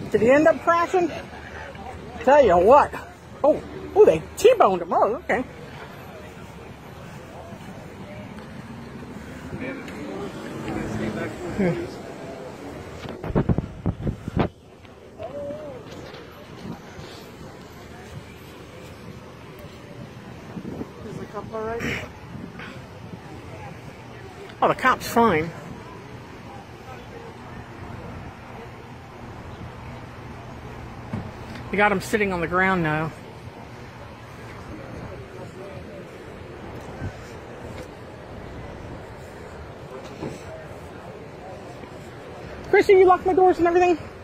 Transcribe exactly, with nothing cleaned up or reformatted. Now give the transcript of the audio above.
Did he end up crashing? Tell you what. Oh, oh, they T-boned him. Oh, okay. Hmm. Is the cop all right? Oh, the cop's fine. You got him sitting on the ground now. Chrissy, you locked my doors and everything?